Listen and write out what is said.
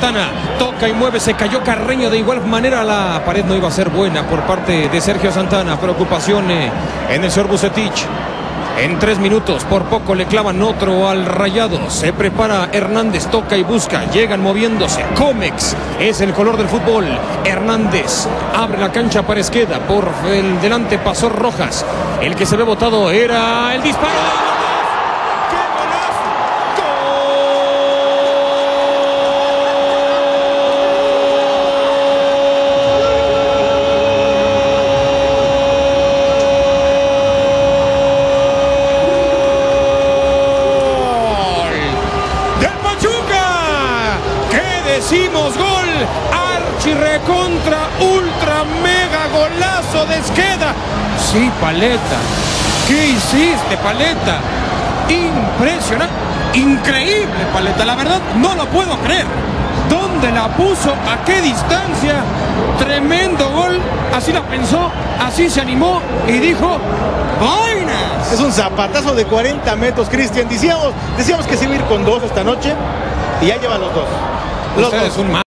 Santana, toca y mueve, se cayó Carreño, de igual manera la pared no iba a ser buena por parte de Sergio Santana. Preocupación en el señor Vucetich. En 3 minutos, por poco le clavan otro al Rayado. Se prepara Hernández, toca y busca. Llegan moviéndose. Comex es el color del fútbol. Hernández abre la cancha para Esqueda. Por el delante pasó Rojas. El que se ve botado era el disparo. Decimos gol, archi recontra ultra mega golazo de Esqueda. Sí, Paleta, ¿qué hiciste, Paleta? Impresionante, increíble, Paleta, la verdad no lo puedo creer. ¿Dónde la puso? ¿A qué distancia? Tremendo gol, así la pensó, así se animó y dijo: ¡vainas! Es un zapatazo de 40 metros, Cristian. Decíamos que se iba a ir con 2 esta noche y ya lleva los 2. Usted es un